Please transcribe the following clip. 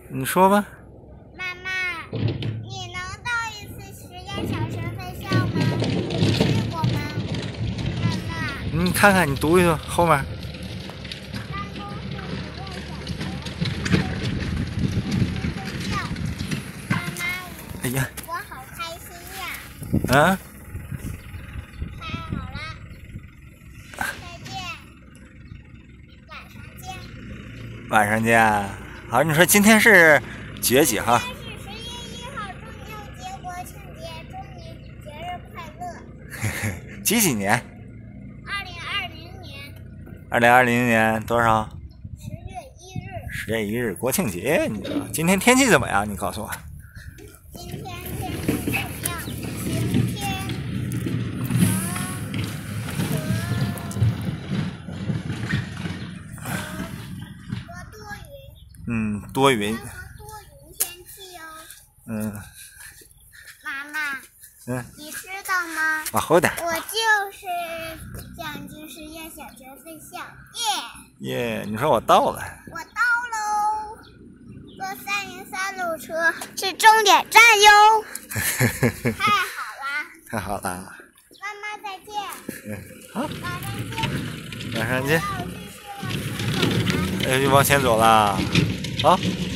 你说吧。 妈妈，你能到一次实验小学分校吗？你去过吗？妈妈。 你看看，你读一读后面。 办公室实验小学分校。妈妈， 哎呀， 我好开心呀！ 啊， 太好了，再见，晚上见。 晚上见。好，你说今天是几月几号？ 今天是10月1号，中秋节国庆节，祝你节日快乐。 几年 2020年 ？2020年多少 10月1日。 ？10月1日，国庆节。你说今天天气怎么样？你告诉我。 今天天气怎么样？晴天和多云。 多云。 和多云天气哦。 嗯。 妈妈，你知道吗？ 往后点。 我就是奖金实验小学分校， 耶，你说我到了。 我到喽，坐303路车是终点站哟。太好啦！ 太好了。 妈妈再见。 好， 晚上见。 晚上见。 我要继续往前走了。 往前走了。好。